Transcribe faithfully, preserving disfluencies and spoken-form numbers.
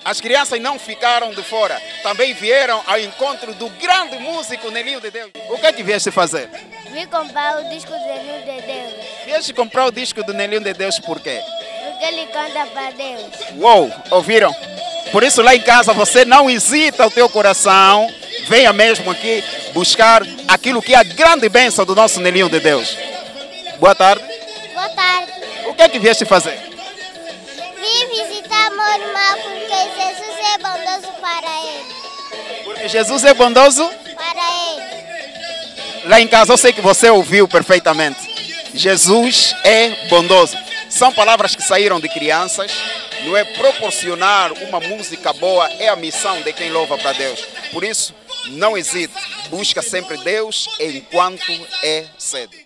As crianças não ficaram de fora, também vieram ao encontro do grande músico Nelinho de Deus. O que é que vieste fazer? Vim comprar o disco do Nelinho de Deus. Vieste comprar o disco do Nelinho de Deus por quê? Porque ele canta para Deus. Uou, ouviram? Por isso lá em casa você não hesita o teu coração, venha mesmo aqui buscar aquilo que é a grande bênção do nosso Nelinho de Deus. Boa tarde. Boa tarde. O que é que vieste fazer? Vim visitar meu irmão porque Jesus é bondoso para ele. Porque Jesus é bondoso? Para ele. Lá em casa eu sei que você ouviu perfeitamente. Jesus é bondoso. São palavras que saíram de crianças. Não é proporcionar uma música boa, é a missão de quem louva para Deus. Por isso, não hesite. Busca sempre Deus enquanto é cedo.